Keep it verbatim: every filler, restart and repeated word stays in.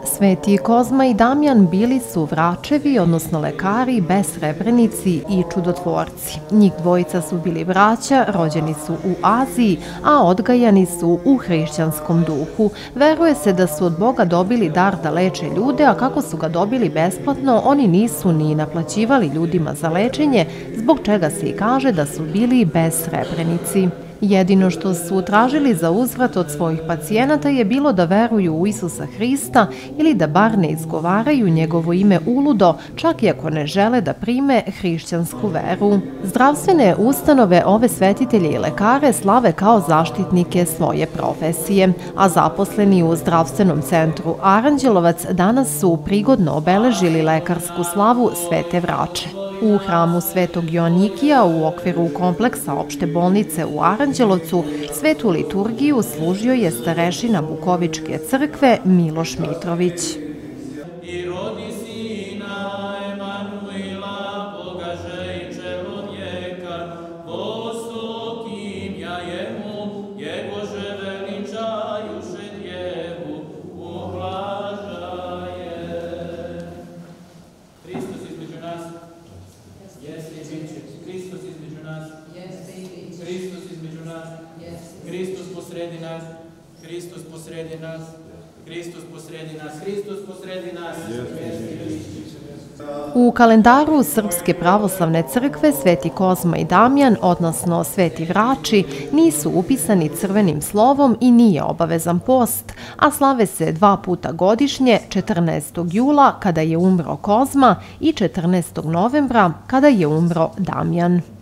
Sveti Kozma i Damjan bili su vračevi, odnosno lekari, besrebrenici i čudotvorci. Njih dvojica su bili braća, rođeni su u Aziji, a odgajani su u hrišćanskom duhu. Veruje se da su od Boga dobili dar da leče ljude, a kako su ga dobili besplatno, oni nisu ni naplaćivali ljudima za lečenje, zbog čega se i kaže da su bili besrebrenici. Jedino što su tražili za uzvrat od svojih pacijenata je bilo da veruju u Isusa Hrista ili da bar ne izgovaraju njegovo ime uludo, čak i ako ne žele da prime hrišćansku veru. Zdravstvene ustanove ove svetitelje i lekare slave kao zaštitnike svoje profesije, a zaposleni u zdravstvenom centru Aranđelovac danas su prigodno obeležili lekarsku slavu Svete Vrače. U hramu Svetog Joanikija u okviru kompleksa opšte bolnice u Aranđelovcu svetu liturgiju služio je starešina Bukovičke crkve Miloš Mitrović. Hristos između nas, Hristos između nas, Hristos posredi nas, Hristos posredi nas, Hristos posredi nas, Hristos posredi nas. U kalendaru Srpske pravoslavne crkve Sveti Kozma i Damjan, odnosno Sveti Vrači, nisu upisani crvenim slovom i nije obavezan post, a slave se dva puta godišnje, četrnaestog jula kada je umro Kozma i četrnaestog novembra kada je umro Damjan.